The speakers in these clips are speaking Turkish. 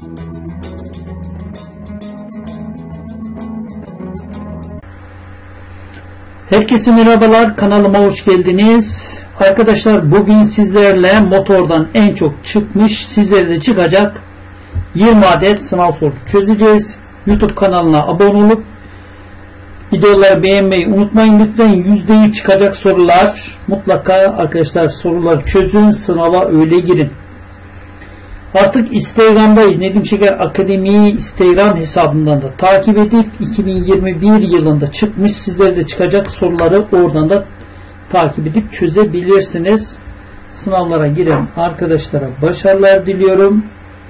Herkese merhabalar, kanalıma hoş geldiniz. Arkadaşlar, bugün sizlerle motordan en çok çıkmış, sizlere de çıkacak 20 adet sınav sorusu çözeceğiz. YouTube kanalına abone olup videoları beğenmeyi unutmayın lütfen. %100 çıkacak sorular. Mutlaka arkadaşlar soruları çözün, sınava öyle girin. Artık Instagram'dayız. Nedim Şeker Akademi'yi Instagram hesabından da takip edip 2021 yılında çıkmış, sizlere de çıkacak soruları oradan da takip edip çözebilirsiniz. Sınavlara giren arkadaşlara başarılar diliyorum.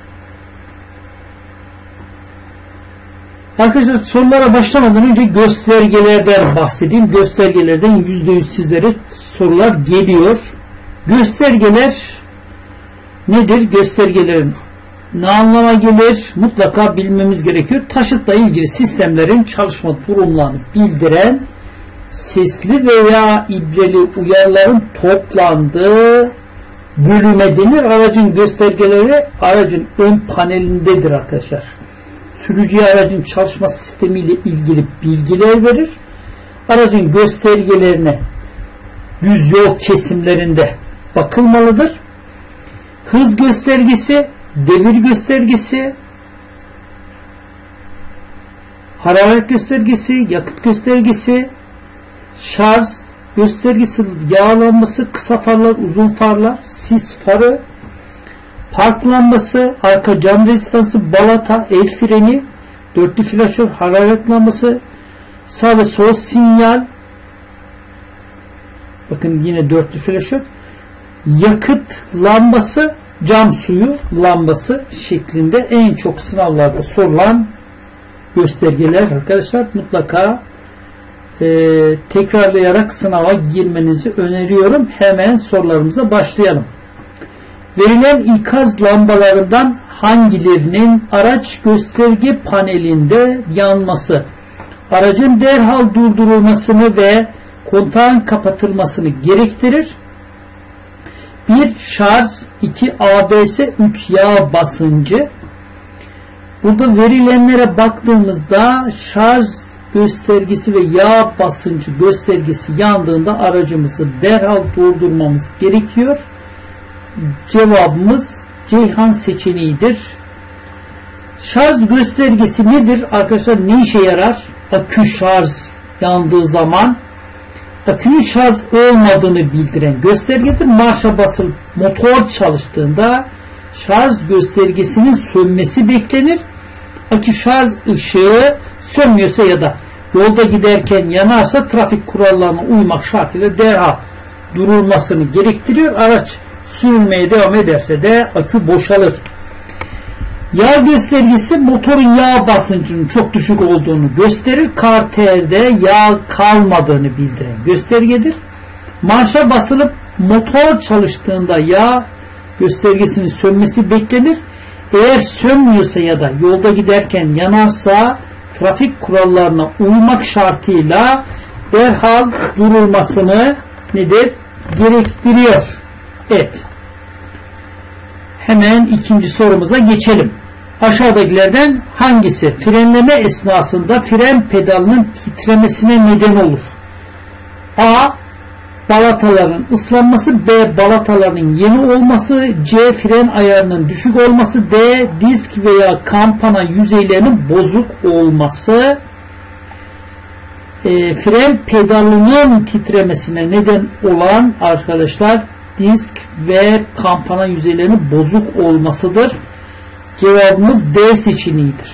Arkadaşlar, sorulara başlamadan önce göstergelerden bahsedeyim. Göstergelerden %100 sizlere sorular geliyor. Göstergeler nedir? Göstergelerin ne anlama gelir? Mutlaka bilmemiz gerekiyor. Taşıtla ilgili sistemlerin çalışma durumlarını bildiren sesli veya ibreli uyarıların toplandığı bölüme denir. Aracın göstergeleri aracın ön panelindedir arkadaşlar. Sürücüye aracın çalışma sistemiyle ilgili bilgiler verir. Aracın göstergelerine düz yol kesimlerinde bakılmalıdır. Hız göstergesi, devir göstergesi, hararet göstergesi, yakıt göstergesi, şarj göstergesi, yağlanması, kısa farlar, uzun farlar, sis farı, park lambası, arka cam rezistansı, balata, el freni, dörtlü flaşör, hararet lambası, sağ ve sol sinyal, bakın yine dörtlü flaşör, yakıt lambası, cam suyu lambası şeklinde en çok sınavlarda sorulan göstergeler arkadaşlar. Mutlaka tekrarlayarak sınava girmenizi öneriyorum. Hemen sorularımıza başlayalım. Verilen ikaz lambalarından hangilerinin araç gösterge panelinde yanması, aracın derhal durdurulmasını ve kontağın kapatılmasını gerektirir? 1. Şarj, 2. ABS, 3. Yağ basıncı. Burada verilenlere baktığımızda şarj göstergesi ve yağ basıncı göstergesi yandığında aracımızı derhal durdurmamız gerekiyor. Cevabımız Ceyhan seçeneğidir. Şarj göstergesi nedir? Arkadaşlar, ne işe yarar? Akü şarj yandığı zaman akünün şarj olmadığını bildiren göstergedir. Marşa basılıp motor çalıştığında şarj göstergesinin sönmesi beklenir. Akü şarj ışığı sönmüyorsa ya da yolda giderken yanarsa trafik kurallarına uymak şartıyla derhal durulmasını gerektiriyor. Araç sürülmeye devam ederse de akü boşalır. Yağ göstergesi motorun yağ basıncının çok düşük olduğunu gösterir. Karterde yağ kalmadığını bildiren göstergedir. Marşa basılıp motor çalıştığında yağ göstergesinin sönmesi beklenir. Eğer sönmüyorsa ya da yolda giderken yanarsa trafik kurallarına uymak şartıyla derhal durulmasını nedir? Gerektiriyor. Evet. Hemen ikinci sorumuza geçelim. Aşağıdakilerden hangisi frenleme esnasında fren pedalının titremesine neden olur? A. Balataların ıslanması, B. Balataların yeni olması, C. Fren ayarının düşük olması, D. Disk veya kampana yüzeylerinin bozuk olması. Fren pedalının titremesine neden olan arkadaşlar disk ve kampana yüzeylerinin bozuk olmasıdır. Cevabımız D seçeneğidir.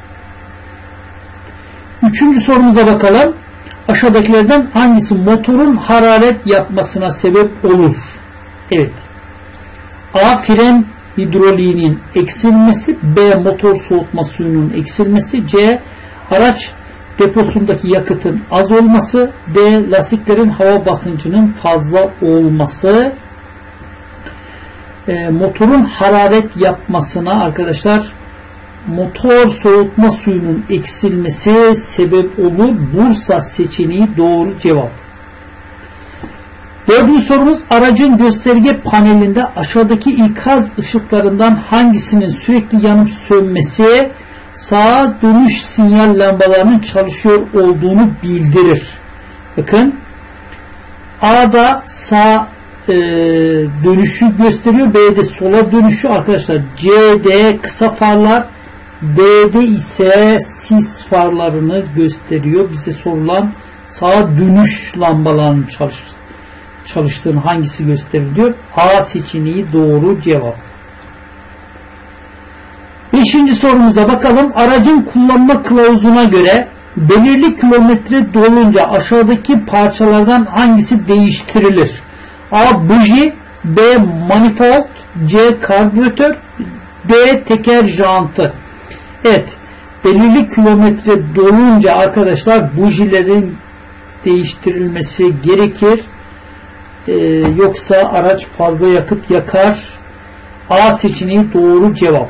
Üçüncü sorumuza bakalım. Aşağıdakilerden hangisi motorun hararet yapmasına sebep olur? Evet. A. Fren hidroliğinin eksilmesi, B. Motor soğutma suyunun eksilmesi, C. Araç deposundaki yakıtın az olması, D. Lastiklerin hava basıncının fazla olması. Motorun hararet yapmasına arkadaşlar motor soğutma suyunun eksilmesi sebep olur. Bursa seçeneği doğru cevap. Dördüncü sorumuz, aracın gösterge panelinde aşağıdaki ikaz ışıklarından hangisinin sürekli yanıp sönmesi sağa dönüş sinyal lambalarının çalışıyor olduğunu bildirir. Bakın, A'da sağ dönüşü gösteriyor, B'de sola dönüşü arkadaşlar. C'de kısa farlar, D'de ise sis farlarını gösteriyor. Bize sorulan sağa dönüş lambalarının çalıştığını hangisi gösteriliyor? A seçeneği doğru cevap. Beşinci sorumuza bakalım. Aracın kullanma kılavuzuna göre belirli kilometre dolunca aşağıdaki parçalardan hangisi değiştirilir? A. Buji, B. Manifold, C. Karbüratör, D. Teker jantı. Evet, belirli kilometre dolunca arkadaşlar bujilerin değiştirilmesi gerekir. Yoksa araç fazla yakıt yakar. A seçeneği doğru cevap.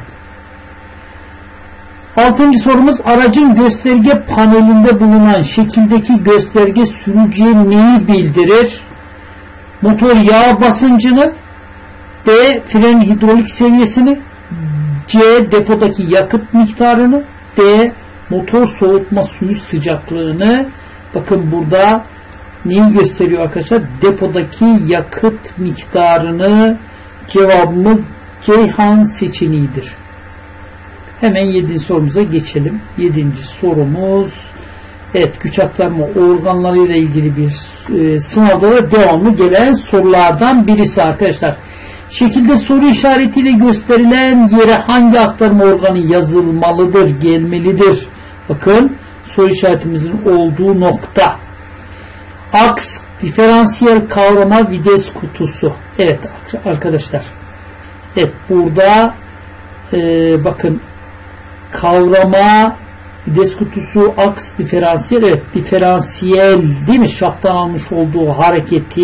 Altıncı sorumuz, aracın gösterge panelinde bulunan şekildeki gösterge sürücüye neyi bildirir? Motor yağ basıncını, B. Fren hidrolik seviyesini, C. Depodaki yakıt miktarını, D. Motor soğutma suyu sıcaklığını. Bakın burada neyi gösteriyor arkadaşlar? Depodaki yakıt miktarını. Cevabımız Ceyhan seçeneğidir. Hemen 7. sorumuza geçelim. 7. sorumuz, evet, güç aktarma organlarıyla ilgili bir sınavda da devamlı gelen sorulardan birisi arkadaşlar. Şekilde soru işaretiyle gösterilen yere hangi aktarma organı yazılmalıdır, gelmelidir? Bakın, soru işaretimizin olduğu nokta. Aks, diferansiyel kavrama vites kutusu. Evet arkadaşlar. Evet, burada bakın, kavrama vites kutusu, aks, diferansiyel. Evet, diferansiyel değil mi? Şafttan almış olduğu hareketi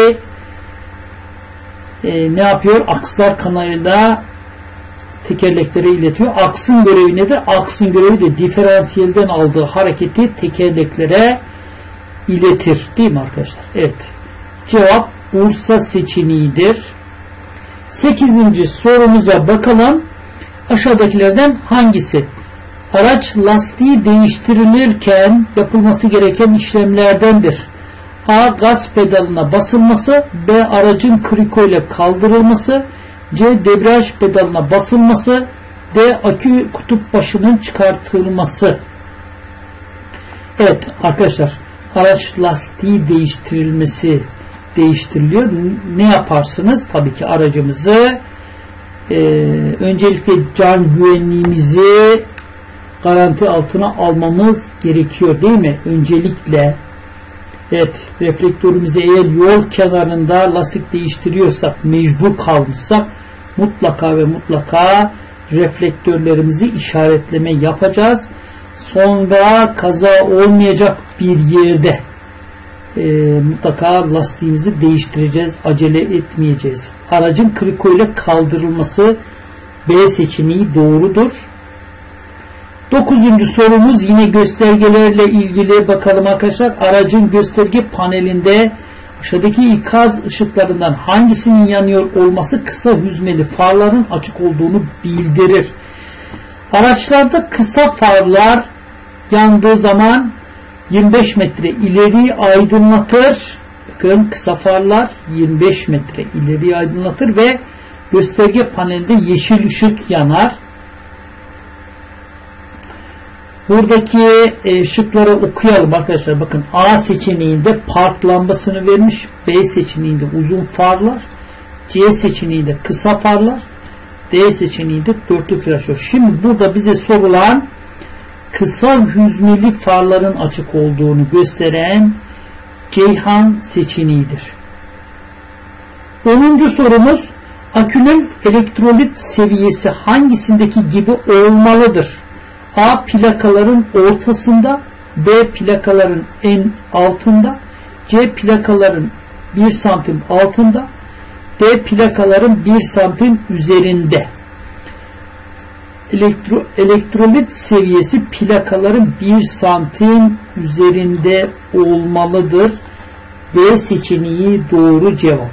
ne yapıyor? Akslar kanalıyla tekerleklere iletiyor. Aksın görevi nedir? Aksın görevi de diferansiyelden aldığı hareketi tekerleklere iletir. Değil mi arkadaşlar? Evet. Cevap Bursa seçeneğidir. 8. sorumuza bakalım. Aşağıdakilerden hangisi? Araç lastiği değiştirilirken yapılması gereken işlemlerdendir. A. Gaz pedalına basılması, B. Aracın kriko ile kaldırılması, C. Debriyaj pedalına basılması, D. Akü kutup başının çıkartılması. Evet arkadaşlar, araç lastiği değiştiriliyor. Ne yaparsınız? Tabii ki aracımızı öncelikle can güvenliğimizi garanti altına almamız gerekiyor değil mi? Öncelikle evet, reflektörümüzü eğer yol kenarında lastik değiştiriyorsak, mecbur kalmışsak mutlaka ve mutlaka reflektörlerimizi işaretleme yapacağız. Sonra kaza olmayacak bir yerde mutlaka lastiğimizi değiştireceğiz. Acele etmeyeceğiz. Aracın kriko ile kaldırılması, B seçeneği doğrudur. 9. sorumuz yine göstergelerle ilgili. Bakalım arkadaşlar. Aracın gösterge panelinde aşağıdaki ikaz ışıklarından hangisinin yanıyor olması kısa hüzmeli farların açık olduğunu bildirir. Araçlarda kısa farlar yandığı zaman 25 metre ileri aydınlatır. Bakın, kısa farlar 25 metre ileri aydınlatır ve gösterge panelinde yeşil ışık yanar. Buradaki şıkları okuyalım arkadaşlar. Bakın, A seçeneğinde park lambasını vermiş. B seçeneğinde uzun farlar. C seçeneğinde kısa farlar. D seçeneğinde dörtlü flaşör. Şimdi burada bize sorulan kısa hüzmeli farların açık olduğunu gösteren Ceyhan seçeneğidir. 10. sorumuz, akünün elektrolit seviyesi hangisindeki gibi olmalıdır? A. Plakaların ortasında, B. Plakaların en altında, C. Plakaların 1 santim altında, D. Plakaların 1 santim üzerinde. Elektrolit seviyesi plakaların 1 santim üzerinde olmalıdır. D seçeneği doğru cevap.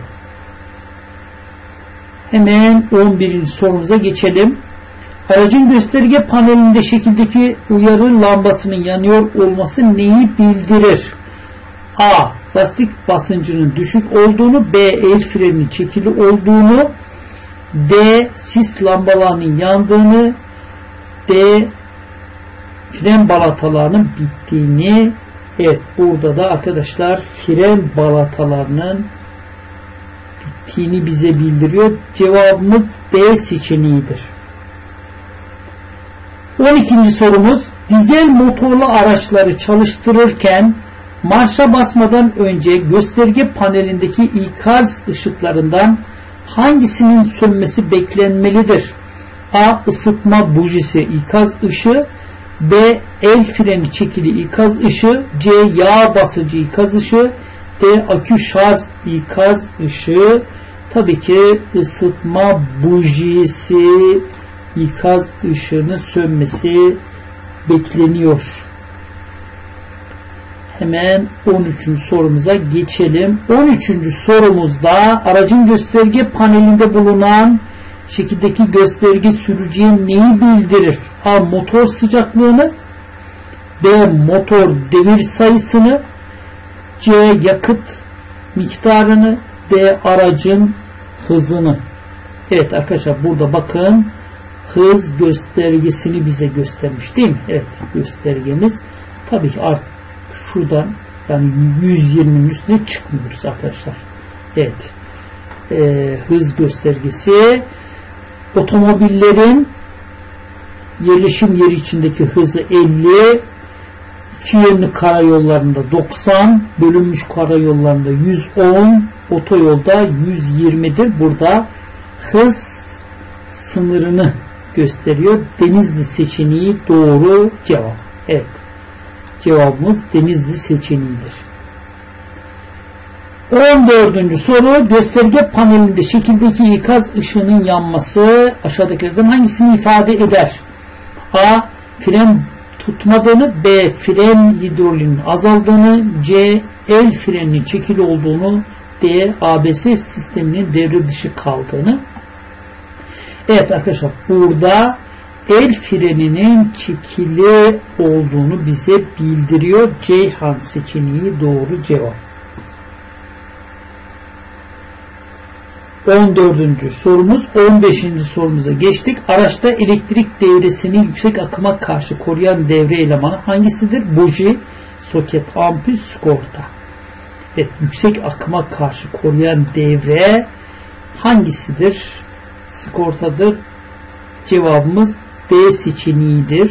Hemen 11. sorumuza geçelim. Aracın gösterge panelinde şekildeki uyarı lambasının yanıyor olması neyi bildirir? A. Lastik basıncının düşük olduğunu, B. El freninin çekili olduğunu, D. Sis lambalarının yandığını, D. Fren balatalarının bittiğini. Evet, burada da arkadaşlar fren balatalarının bittiğini bize bildiriyor. Cevabımız D seçeneğidir. 12. sorumuz, dizel motorlu araçları çalıştırırken marşa basmadan önce gösterge panelindeki ikaz ışıklarından hangisinin sönmesi beklenmelidir? A. Isıtma bujisi ikaz ışığı, B. El freni çekili ikaz ışığı, C. Yağ basıcı ikaz ışığı, D. Akü şarj ikaz ışığı. Tabii ki ısıtma bujisi ikaz ışığının sönmesi bekleniyor. Hemen 13. sorumuza geçelim. 13. sorumuzda aracın gösterge panelinde bulunan şekildeki gösterge sürücüye neyi bildirir? A. Motor sıcaklığını, B. Motor devir sayısını, C. Yakıt miktarını, D. Aracın hızını. Evet arkadaşlar, burada bakın hız göstergesini bize göstermiş değil mi? Evet, göstergemiz tabii ki artık şuradan yani 120'nin üstüne çıkmıyoruz arkadaşlar. Evet, hız göstergesi otomobillerin yerleşim yeri içindeki hızı 50, iki yönlü karayollarında 90, bölünmüş karayollarında 110, otoyolda 120'dir. Burada hız sınırını gösteriyor. Denizli seçeneği doğru cevap. Evet. Cevabımız Denizli seçeneğidir. 14. soru, gösterge panelinde şekildeki ikaz ışığının yanması aşağıdakilerden hangisini ifade eder? A. Fren tutmadığını, B. Fren hidroliğinin azaldığını, C. El freninin çekili olduğunu, D. ABS sisteminin devre dışı kaldığını. Evet arkadaşlar, burada el freninin çekili olduğunu bize bildiriyor. Ceyhan seçeneği doğru cevap. 14. sorumuz. 15. sorumuza geçtik. Araçta elektrik devresini yüksek akıma karşı koruyan devre elemanı hangisidir? Buji, soket, ampul, sigorta. Evet, yüksek akıma karşı koruyan devre hangisidir? Sigortadır. Cevabımız D seçeneğidir.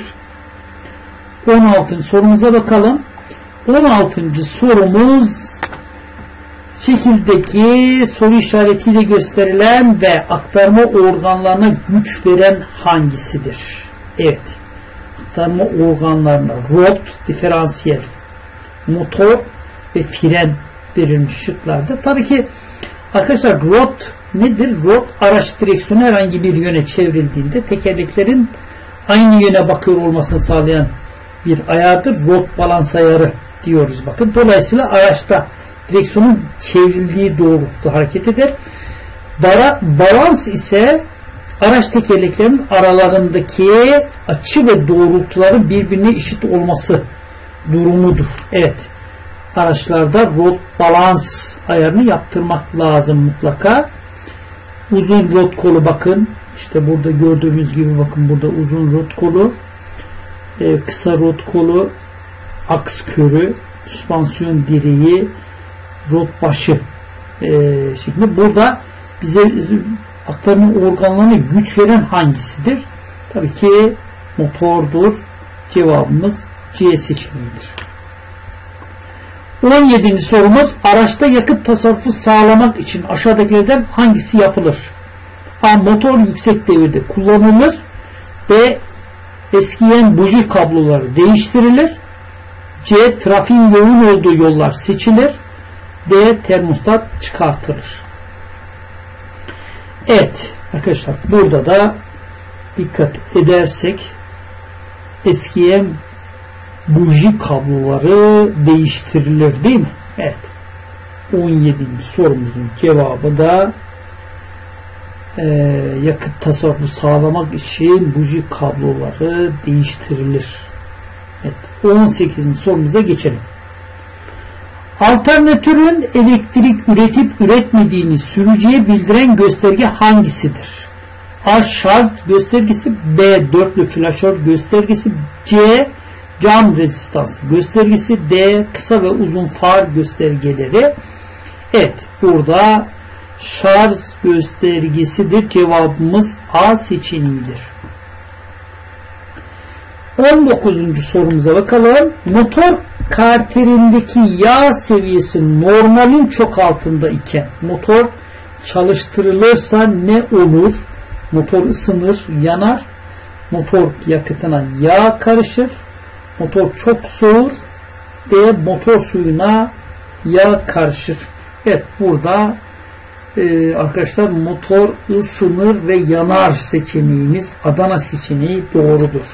16. sorumuza bakalım. 16. sorumuz şekildeki soru işaretiyle gösterilen ve aktarma organlarına güç veren hangisidir? Evet. Aktarma organlarına rot, diferansiyel, motor ve fren verilmiş şıklarda. Tabii ki arkadaşlar rot nedir? Rot, araç direksiyonu herhangi bir yöne çevrildiğinde tekerleklerin aynı yöne bakıyor olmasını sağlayan bir ayardır. Rot balans ayarı diyoruz bakın. Dolayısıyla araçta direksiyonun çevrildiği doğrultuda hareket eder. Balans ise araç tekerleklerinin aralarındaki açı ve doğrultuların birbirine eşit olması durumudur. Evet. Araçlarda rot balans ayarını yaptırmak lazım mutlaka. Uzun rot kolu bakın. İşte burada gördüğümüz gibi bakın, burada uzun rot kolu, kısa rot kolu, aks körü, süspansiyon direği, rot başı şeklinde. Burada bize aktarma organlarına güç veren hangisidir? Tabii ki motordur. Cevabımız C seçeneğidir. 17. sorumuz, araçta yakıt tasarrufu sağlamak için aşağıdakilerden hangisi yapılır? A. Motor yüksek devirde kullanılır. B. Eskiyen buji kabloları değiştirilir. C. Trafiğin yoğun olduğu yollar seçilir. D. Termostat çıkartılır. Evet arkadaşlar, burada da dikkat edersek eskiyen buji kabloları değiştirilir değil mi? Evet. 17. sorumuzun cevabı da yakıt tasarrufu sağlamak için buji kabloları değiştirilir. Evet, 18. sorumuza geçelim. Alternatörün elektrik üretip üretmediğini sürücüye bildiren gösterge hangisidir? A. Şarj göstergesi, B. Dörtlü flaşör göstergesi, C. Cam rezistansı göstergesi, D. Kısa ve uzun far göstergeleri. Evet, burada şarj göstergesidir. Cevabımız A seçeneğidir. 19. sorumuza bakalım. Motor karterindeki yağ seviyesi normalin çok altında iken motor çalıştırılırsa ne olur? Motor ısınır, yanar. Motor yakıtına yağ karışır. Motor çok soğur. D. Motor suyuna yağ karışır. Evet, burada arkadaşlar motor ısınır ve yanar seçeneğimiz, Adana seçeneği doğrudur.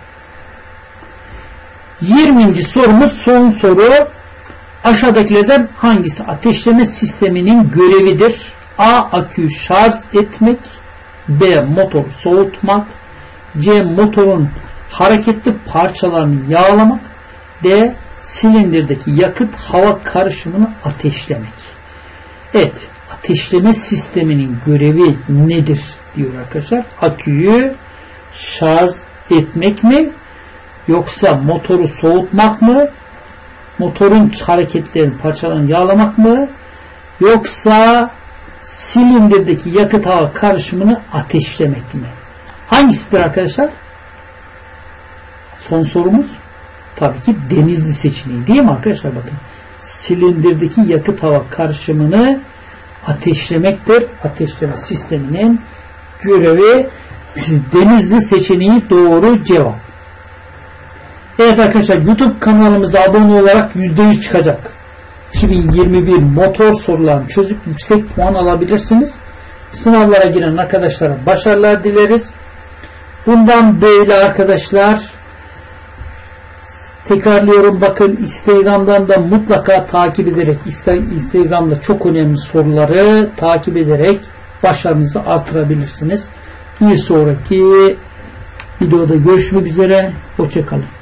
20. sorumuz son soru. Aşağıdakilerden hangisi ateşleme sisteminin görevidir? A. Aküyü şarj etmek, B. Motoru soğutmak, C. Motorun hareketli parçalarını yağlamak, D. Silindirdeki yakıt hava karışımını ateşlemek. Evet, ateşleme sisteminin görevi nedir diyor arkadaşlar. Aküyü şarj etmek mi? Yoksa motoru soğutmak mı? Motorun hareketlerini, parçalarını yağlamak mı? Yoksa silindirdeki yakıt hava karışımını ateşlemek mi? Hangisidir arkadaşlar? Son sorumuz tabii ki Denizli seçeneği değil mi arkadaşlar? Bakın. Silindirdeki yakıt hava karışımını ateşlemektir. Ateşleme sisteminin görevi Denizli seçeneği doğru cevap. Evet arkadaşlar, YouTube kanalımıza abone olarak %100 çıkacak 2021 motor sorularını çözüp yüksek puan alabilirsiniz. Sınavlara giren arkadaşlara başarılar dileriz. Bundan böyle arkadaşlar, tekrarlıyorum, bakın Instagram'dan da mutlaka takip ederek, Instagram'da çok önemli soruları takip ederek başarınızı artırabilirsiniz. Bir sonraki videoda görüşmek üzere. Hoşça kalın.